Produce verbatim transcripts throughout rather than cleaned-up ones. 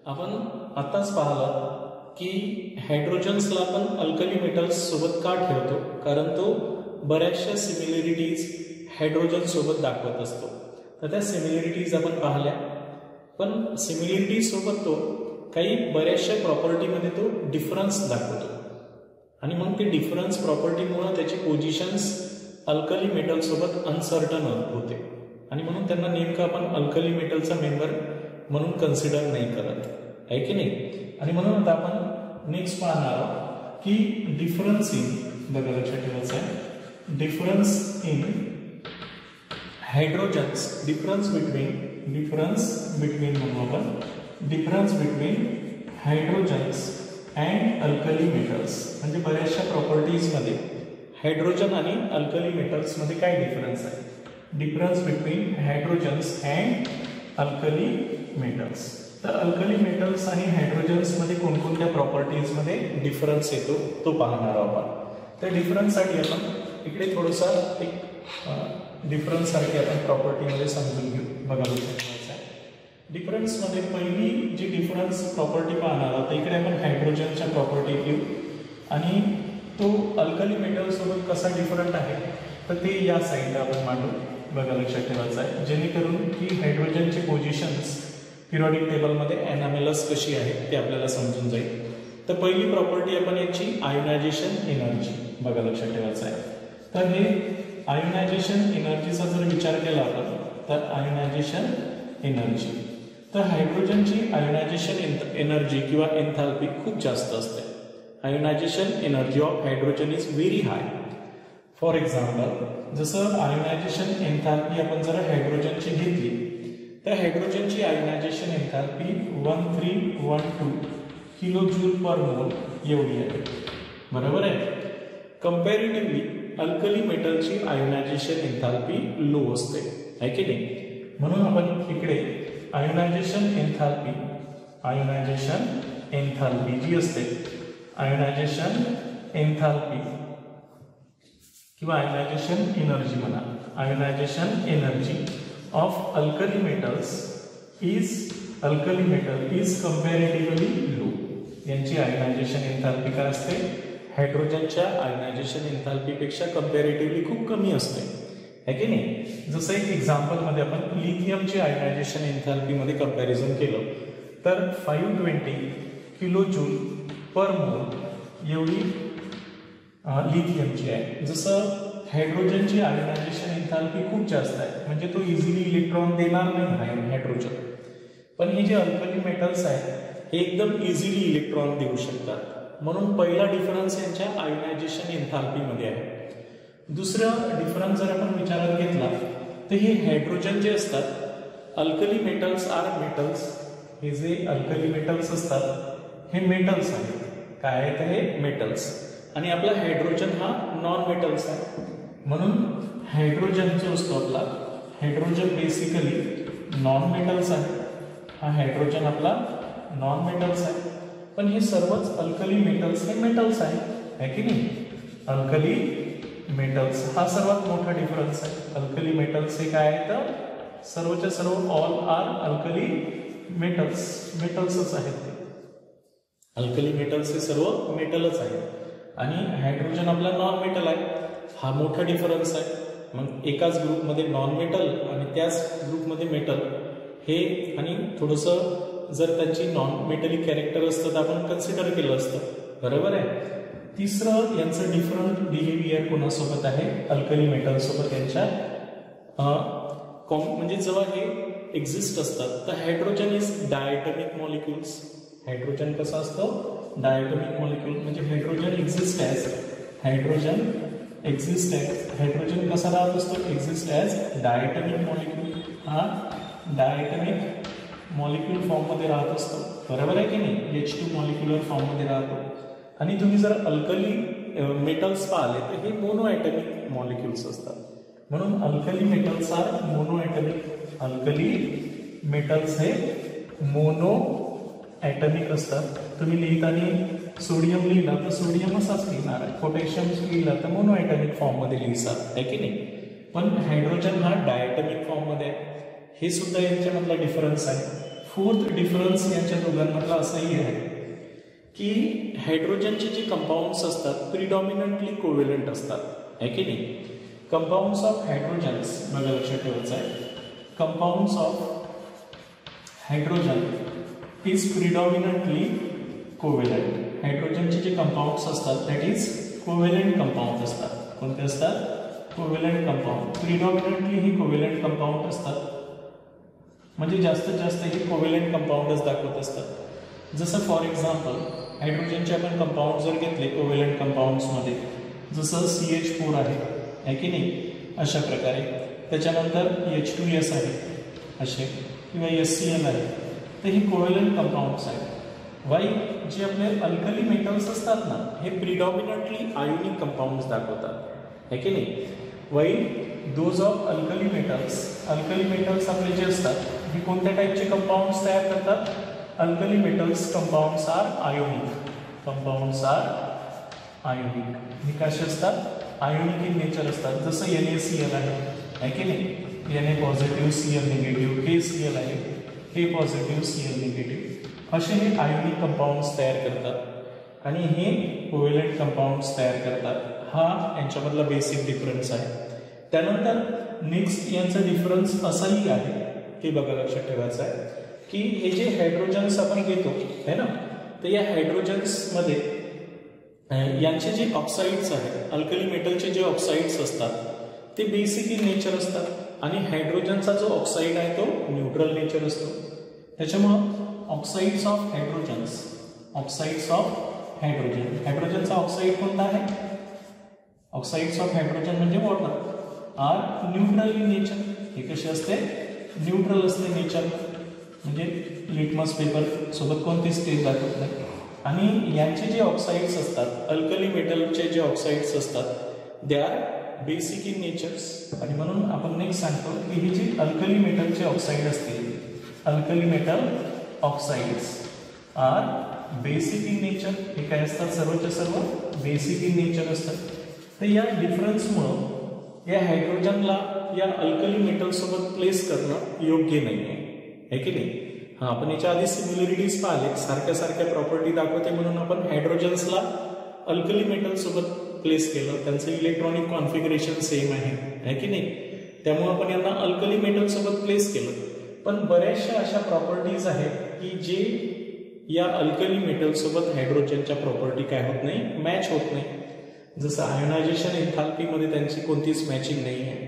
आपण आताच पाहिलं की हायड्रोजन्सला आपण अल्कली मेटल्स सोबत का ठेवतो, कारण तो बऱ्याचशा सिमिलरिटीज हायड्रोजन सोबत दाखवत असतो. तर त्या सिमिलरिटीज आपण पाहिल्या, पण सिमिलरिटी सोबत तो काही बऱ्याचशा प्रॉपर्टीमध्ये तो डिफरन्स दाखवतो आणि मग ते डिफरन्स प्रॉपर्टीमुळे त्याची पोझिशन्स अल्कली मेटल सोबत अनसर्टन होते आणि म्हणून त्यांना नेमकं आपण अल्कली मेटलचा मेंबर म्हणून कन्सिडर नाही करत, आहे की नाही. आणि म्हणून आता आपण नेक्स्ट पाहणार आहोत की डिफरन्स इन, बघा लक्षात ठेवायचं आहे, difference in hydrogens, difference between difference between म्हणून आपण difference between hydrogens and alkali metals. म्हणजे बऱ्याचशा प्रॉपर्टीजमध्ये हायड्रोजन आणि अल्कली मेटल्समध्ये काय डिफरन्स आहे, difference between hydrogens and alkali metals. तर अल्कली मेटल्स आणि हायड्रोजन्समध्ये कोणकोणत्या प्रॉपर्टीजमध्ये डिफरन्स येतो तो पाहणार आहोत आपण. त्या डिफरन्ससाठी आपण इकडे थोडंसा एक डिफरन्ससारखी आपण प्रॉपर्टीमध्ये समजून घेऊ. बघा लक्षात आहे, डिफरन्समध्ये पहिली जी डिफरन्स प्रॉपर्टी पाहणार आहोत इकडे आपण हायड्रोजनच्या प्रॉपर्टी घेऊ आणि तो अल्कली मेटलसोबत कसा डिफरंट आहे तर ते या साईडला आपण मांडू. बघा लक्षात ठेवायचं आहे, जेणेकरून की हायड्रोजनची पोझिशन्स पिरियॉडिक टेबलमध्ये एनामेलस कशी आहे ते आपल्याला समजून जाईल. तर पहिली प्रॉपर्टी आपण याची आयोनायझेशन एनर्जी. बघा लक्षात ठेवायचं आहे, तर हे आयोनायझेशन एनर्जीचा जर विचार केला आपण तर आयोनायझेशन एनर्जी, तर हायड्रोजनची आयोनायझेशन एनर्जी किंवा एन्थॅल्पी खूप जास्त असते. Ionization energy of hydrogen is very high. For example, जसं आयोनायझेशन एन्थॅल्पी आपण जर हायड्रोजनची घेतली तर हायड्रोजनची ionization enthalpy one three one two kilo joule per mole एवढी आहे, बरोबर आहे. कंपॅरेटिव्हली अल्कली मेटलची आयोनायझेशन एन्थॅल्पी लो असते, आहे की नाही. म्हणून आपण इकडे आयोनायझेशन एन्थॅल्पी आयोनायझेशन एन्थॅल्पी जी असते, आयोनायझेशन एन्थॅल्पी किंवा आयोनायझेशन एनर्जी म्हणा, ionization energy of alkali metals is alkali metal is comparatively low. यांची आयोनायझेशन एन्थॅल्पी काय असते, हायड्रोजनच्या आयोनायझेशन एन्थॅल्पीपेक्षा कंपॅरेटिव्हली खूप कमी असते, आहे की नाही. जसं एक एक्झाम्पलमध्ये आपण लिथियमची आयोनायझेशन एन्थॅल्पीमध्ये कंपॅरिझन केलं तर five twenty kilo joule per mole एवढी लिथियमची आहे. जसं हायड्रोजनची आयोनायझेशन एन्थॅल्पी खूप जास्त आहे, म्हणजे तो इझिली इलेक्ट्रॉन देणार नाही हायड्रोजन. पण हे जे अल्कली मेटल्स आहेत हे एकदम इझिली इलेक्ट्रॉन देऊ शकतात. म्हणून पहिला डिफरन्स यांच्या आयोनायझेशन एन्थॅल्पीमध्ये आहे. दुसरं डिफरन्स जर आपण विचारात घेतला तर हे हायड्रोजन जे असतात, अल्कली मेटल्स आर मेटल्स, हे जे अल्कली मेटल्स असतात हे मेटल्स आहेत. काय आहेत हे मेटल्स, आणि आपला हायड्रोजन हा नॉन मेटल्स आहे. म्हणून हायड्रोजन जो असतो आपला, हायड्रोजन बेसिकली नॉन मेटल्स आहे. हा हायड्रोजन आपला नॉन मेटल्स आहे, पण हे सर्वच अल्कली मेटल्स हे मेटल्स आहे, है की नाही. अल्कली मेटल्स हा सर्वात मोठा डिफरन्स आहे. अल्कली मेटल्स हे काय आहे तर सर्वच्या सर्व ऑल आर अल्कली मेटल्स, मेटल्सच आहेत ते. अल्कली मेटल्स हे सर्व मेटलच आहेत आणि हायड्रोजन आपला नॉन मेटल आहे. हा मोठा डिफरन्स आहे. मग एकाच ग्रुपमध्ये नॉन मेटल आणि त्याच ग्रुपमध्ये मेटल हे, आणि थोडंसं जर त्यांची नॉन मेटलिक कॅरेक्टर असतं तर आपण कन्सिडर केलं असतं, बरोबर आहे. तिसरं यांचं डिफरंट बिहेवियर कोणासोबत आहे, अल्कली मेटल सोबत. यांच्या म्हणजे जेव्हा हे एक्झिस्ट असतात तर hydrogen is diatomic molecules. Hydrogen कसं असतं, डायटॉमिक मॉलिक्युल. म्हणजे hydrogen exist as hydrogen exist as hydrogen कसा राहत असतो, एक्झिस्ट ॲज डायटॉमिक मॉलिक्युल. हा डायटॉमिक मॉलिक्युल फॉर्ममध्ये राहत असतो, बरोबर आहे की नाही. एच टू मॉलिक्युलर फॉर्ममध्ये राहतो. आणि तुम्ही जर अल्कली मेटल्स पाहिले तर हे मोनो ॲटॉमिक मॉलिक्युल्स असतात. म्हणून alkali metals are mono atomic. Alkali metals हे मोनो ॲटॉमिक असतात. तुम्ही लिहिताना सोडियम लिहिला तर सोडियम असाच लिहिणार आहे, पोटॅशियम लिहिला तर मोनो ॲटॉमिक फॉर्ममध्ये लिहितात, आहे की नाही. पण हायड्रोजन हा डायटॉमिक फॉर्ममध्ये आहे. हे सुद्धा यांच्यामधला डिफरन्स आहे. फोर्थ डिफरन्स यांच्या दोघांमधला असाही आहे की हायड्रोजनचे जे कंपाऊंड्स असतात प्रिडॉमिनंटली कोव्हॅलेंट असतात, आहे की नाही. कंपाऊंड्स ऑफ हायड्रोजन्स बघा लक्षात ठेवायचं आहे. Compounds of hydrogen is predominantly covalent. हायड्रोजनचे जे कंपाऊंड्स असतात दॅट इज कोव्हॅलेंट कंपाऊंड असतात. कोणते असतात? Covalent compound. प्रिडॉमिनंटली ही कोव्हॅलेंट कंपाऊंड असतात, म्हणजे जास्तीत जास्त हे कोव्हॅलेंट कंपाऊंडच दाखवत असतात. जसं फॉर एक्झाम्पल हायड्रोजनचे आपण कंपाऊंड जर घेतले कोव्हॅलेंट कंपाऊंड्समध्ये, जसं सी एच फोर आहे, आहे की नाही, अशा प्रकारे. त्याच्यानंतर एच टू एस आहे असे, किंवा एस सी एल आहे, तर ही कोव्हॅलेंट कंपाऊंड्स आहेत. वाई जे आपले अल्कली मेटल्स असतात ना, हे प्रिडॉमिनंटली आयोनिक कंपाऊंड्स दाखवतात, आहे की नाही. Why those of alkali metals, alkali metals आपले जे असतात हे कोणत्या टाईपचे कंपाऊंड्स तयार करतात? Alkali metals compounds are ionic. Compounds are ionic. हे कसे असतात? आयोनिक इन नेचर असतात. जसं एन ए सी एल आहे, आहे की नाही, N A positive, C L negative, K C L आहे, K positive, C L negative, असे हे आयोनिक कंपाऊंड्स तयार करतात आणि हे कोव्हॅलेंट कंपाऊंड्स तयार करतात. हा यांच्यामधला बेसिक डिफरन्स आहे. त्यानंतर नेक्स्ट यांचा डिफरन्स असाही आहे की बघा लक्षात ठेवायचं आहे की हे जे हायड्रोजन्स आपण घेतो है ना, तर या हायड्रोजन्समध्ये यांचे जे ऑक्साइड्स आहेत, अल्कली मेटलचे जे ऑक्साइड्स असतात ते बेसिक इन नेचर असतात आणि हायड्रोजनचा जो ऑक्साइड आहे तो न्यूट्रल नेचर असतो. त्याच्यामुळं oxides of hydrogens, oxides of hydrogen, हायड्रोजनचा ऑक्साइड कोणता आहे? ऑक्साइड्स ऑफ हायड्रोजन म्हणजे water are neutral in nature. हे कसे असते? न्यूट्रल असते नेचर, म्हणजे लिटमस पेपर सोबत कोणतीच स्टेज दाखवत नाही. आणि यांचे जे ऑक्साइड्स असतात, अल्कली मेटलचे जे ऑक्साइड्स असतात they are basic in natures. आणि म्हणून आपण नेक्स्ट सांगतो की हे जे अल्कली मेटलचे ऑक्साइड असतील, alkali metal oxides are basic in nature. हे काय असतात? सर्वच्या सर्व बेसिक इन नेचर असतात. तर या डिफरन्समुळं या हायड्रोजनला या अल्कली मेटल सोबत प्लेस करणं योग्य नाही आहे की नाही. हा, आपण याच्या आधी सिमिलरिटीज पाहिले, सारख्या सारख्या प्रॉपर्टी दाखवते म्हणून आपण हायड्रोजन्सला अल्कली मेटल सोबत प्लेस केलं. त्यांचं इलेक्ट्रॉनिक कॉन्फिगरेशन सेम आहे, आहे की नाही. त्यामुळे आपण यांना अल्कली मेटल सोबत प्लेस केलं. पण बऱ्याचशा अशा प्रॉपर्टीज आहेत की जे या अल्कली मेटल सोबत हायड्रोजनच्या प्रॉपर्टी काय होत नाही, मॅच होत नाही. जसं आयोनायझेशन एन्थाल्पीमध्ये त्यांची कोणतीच मॅचिंग नाही आहे.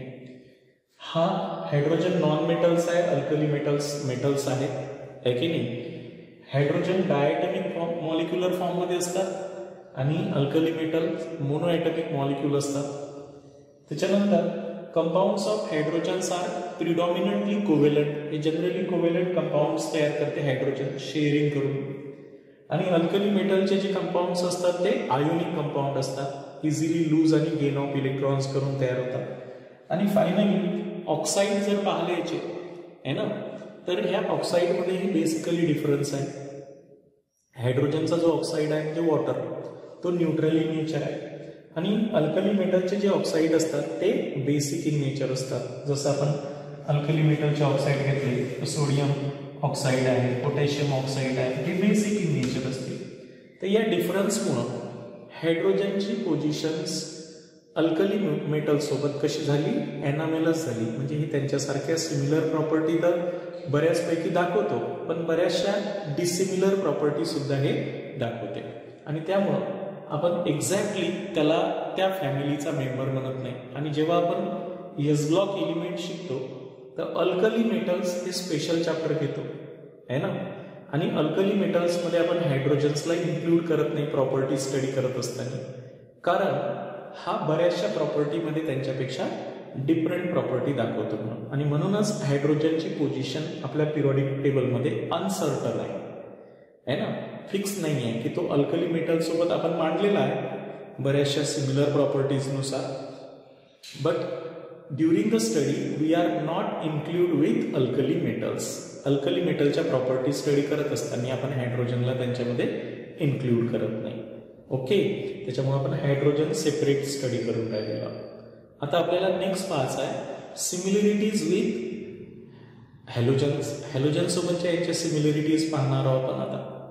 हा हायड्रोजन नॉन मेटल्स आहे, अल्कली मेटल्स मेटल्स आहेत, आहे की नाही. हायड्रोजन डायटॉमिक फॉर्म मॉलिक्युलर फॉर्ममध्ये असतात आणि अल्कली मेटल मोनोएटॉमिक मॉलिक्यूल असतात. त्याच्यानंतर compounds of hydrogens are predominantly covalent. हे जनरली कोव्हॅलेंट कंपाऊंड्स तयार करते हायड्रोजन शेअरिंग करून. आणि अल्कली मेटलचे जे कंपाऊंड्स असतात ते आयोनिक कंपाऊंड असतात, इझिली लूज आणि गेन ऑफ इलेक्ट्रॉन्स करून तयार होतात. आणि फायनली ऑक्साईड जर पाहिले याचे आहे ना, तर ह्या ऑक्साईडमध्येही बेसिकली डिफरन्स आहे. हायड्रोजनचा जो ऑक्साईड आहे म्हणजे वॉटर, तो न्यूट्रल इन नेचर आहे. आणि अल्कली मेटलचे जे ऑक्साईड असतात ते बेसिक इन नेचर असतात. जसं आपण अल्कली मेटलचे ऑक्साईड घेतले तर सोडियम ऑक्साईड आहे, पोटॅशियम ऑक्साईड आहे, हे बेसिक इन नेचर असते. तर या डिफरन्समुळं हायड्रोजनची पोझिशन्स अल्कली मेटल सोबत कशी झाली, एनामेलस झाली. म्हणजे ही त्यांच्यासारख्या सिमिलर प्रॉपर्टी तर बऱ्याचपैकी दाखवतो, पण बऱ्याचशा डिसिमिलर प्रॉपर्टी सुद्धा हे दाखवते. आणि त्यामुळं आपण एक्झॅक्टली त्याला त्या फॅमिलीचा मेंबर म्हणत नाही. आणि जेव्हा आपण एस ब्लॉक एलिमेंट शिकतो तर अल्कली मेटल्स हे स्पेशल चॅप्टर घेतो आहे ना. आणि अल्कली मेटल्समध्ये आपण हायड्रोजन्सला इन्क्लूड करत नाही प्रॉपर्टी स्टडी करत असताना, कारण हा बऱ्याचशा प्रॉपर्टीमध्ये त्यांच्यापेक्षा डिफरंट प्रॉपर्टी दाखवतो म्हणून. आणि म्हणूनच हायड्रोजनची पोझिशन आपल्या पिरियडिक टेबलमध्ये अनसर्टन आहे, है ना, फिक्स नाही आहे की तो अल्कली मेटल सोबत आपण मांडलेला आहे बऱ्याचशा सिमिलर प्रॉपर्टीजनुसार. But during the study we are not include with alkali metals. Alkali मेटलच्या प्रॉपर्टी स्टडी करत असताना आपण हायड्रोजनला त्यांच्यामध्ये इन्क्लूड करत नाही. ओके, त्याच्यामुळे आपण हायड्रोजन सेपरेट स्टडी करून राहिलेलो. आता आपल्याला नेक्स्ट पाहायचं आहे सिमिलरिटीज विथ हॅलोजन्स हॅलोजन सोबतच्या याच्या सिमिलरिटीज पाहणार आहोत आपण आता.